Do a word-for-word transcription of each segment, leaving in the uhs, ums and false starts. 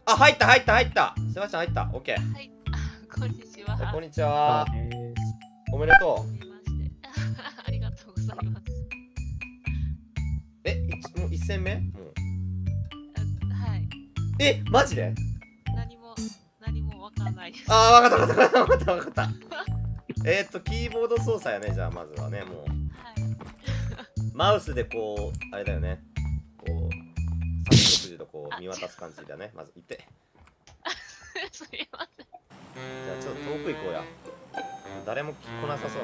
あ、入った入った入った。セバスチャン入った。オッケー。 はい。こんにちは。 こんにちは。おめでとう。 ありがとうございます。 え、もう一戦目？もう。 はい。 え、マジで？ 何も何もわかんないです。 あー、わかったわかったわかったわかった。えっとキーボード操作やね。じゃあまずはね、もう。はい。マウスでこうあれだよね。こうさんびゃくろくじゅうどこう見渡す感じだね。まず行って。 すいません。 じゃあちょっと遠く行こうや。誰も来なさそうなとこ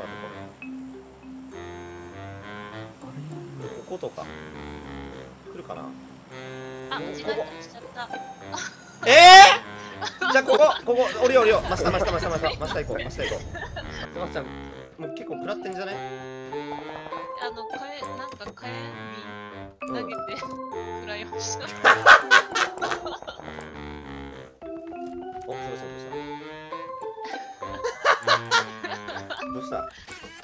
ろ。こことか。来るかな。 あ、間違えた。 ええー、じゃあここここ降りよう降りよう。真下真下真下真下真下行こう真下行こう。セバスチャンもう結構食らってんじゃね？ あの火炎なんか火炎に投げて食らいました。 お、セバスチャンどうした？どうした？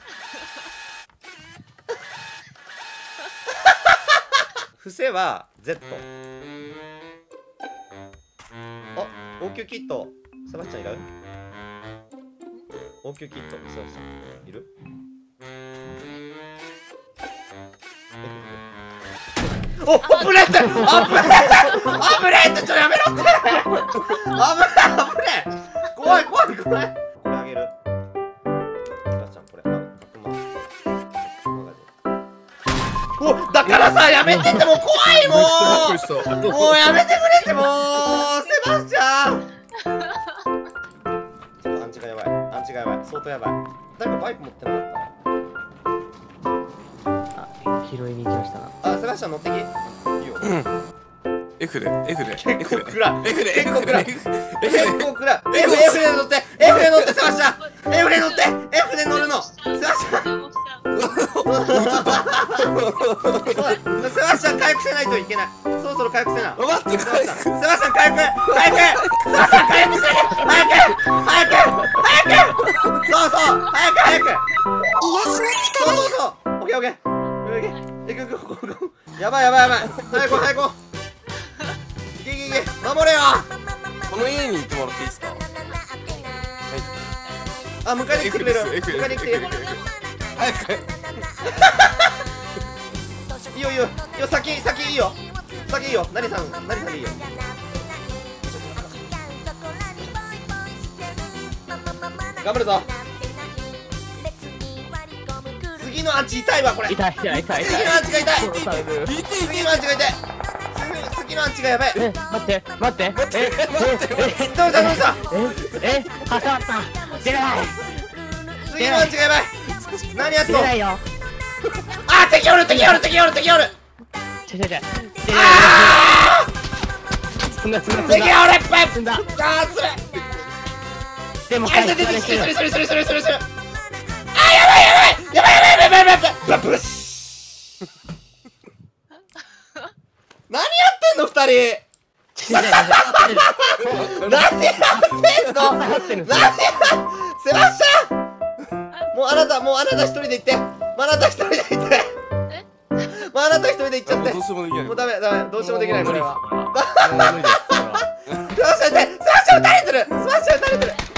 伏せは Z。あ、応急キット。セバスチャンいる？応急キット。セバスチャンいる？お、危ねえって！危ねえって！危ねえって！ちょっとやめろって！危ねえ危ねえ！怖い怖い怖い！これあげる。セバスチャンこれ。お、だからさ、やめてってもう怖いもうもうやめてくれってもうセバスチャンちょっとアンチがやばい。アンチがやばい。相当やばい。誰かバイク持ってなかった？ あ、拾いに行きましたな。 あ、セバスチャン乗ってき。いいよ。 F で F で結構暗い。 F で F で結構暗い。結構暗い。F F で乗って F で乗ってセバスチャン F で乗って F で乗るのセバスチャンセバスチャン回復せないといけない。そろそろ回復せな。 待って、 セバスチャンセバスチャン回復回復セバスチャン回復せ早く早く早くそうそう早く早く癒しの力そうそうそうオッケーオッケーオッケー行く行く行く行くやばいやばいやばい早く早くいけいけいけ守れよこの家に行ってもらっていいですか？はい。 あ、迎えに来てくれる迎えに来て早くいいよいいよいいよ先先いいよ先いいよ何さん何さんでいいよ頑張るぞ次のアンチ痛いわこれ痛い痛い痛い次のアンチが痛い殺される。 次のアンチが痛い次のアンチがやばいえ、待って待ってえ、え、え、 どうしたどうしたえ、え、挟まった出ない次のアンチがやばい何やっと出ないよ。 あ、敵おる敵おる敵おる敵おるちょちょちょあーそんなそんなそん敵おるいっぱいそんなあーつれでもあ、出てきてするするするするするするするあーやばいやばいやばいやばいやばいやばいやばいブッシュ何やってんの二人なんでやってんのなんでセバスチャンもうあなたもうあなた一人で行ってもうあなた一人で行ってもうあなた一人で行っちゃってどうしてもできない。 もうダメダメどうしてもできないこれは無理です。 セバスチャン痛いセバスチャン撃たれてるセバスチャン撃たれてる